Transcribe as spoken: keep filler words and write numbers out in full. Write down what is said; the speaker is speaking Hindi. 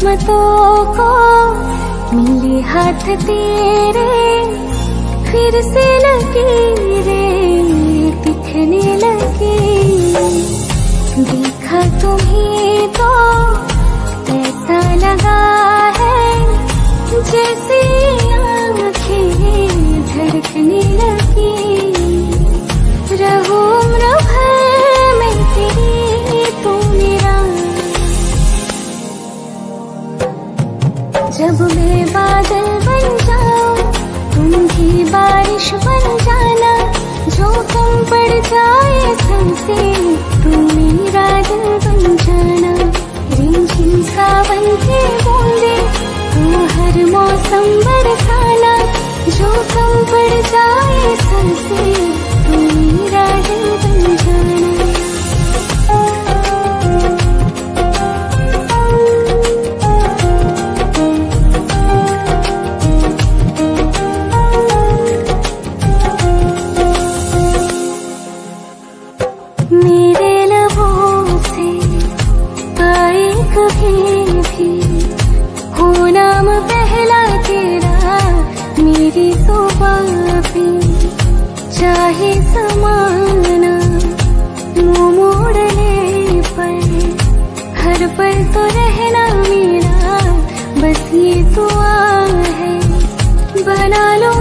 किस्मतों को मिले हाथ तेरे, फिर से लकीरें दिखने लगी। देखा तुम्हें तो ऐसा लगा है जैसे आँखें धड़कने लगी। रहूं उम्र भर मैं तेरी तू मेरा। जब मैं बादल बन जाऊं तुम भी बारिश बन जाना, जो तुम पड़ जाए तुमसे तुम मेरा दिल बन जाना। रिमझिम सावन के बूंदे तू हर मौसम बरसाना, जो तुम पड़ जाए तुमसे तुम मेरा दिल बन जाना। मेरे लबों से आए कभी भी हो नाम पहला तेरा, मेरी सुबह भी चाहे समाना मुँह मोड़ने पर, हर पल तो रहना मेरा, बस ये दुआ है बना लो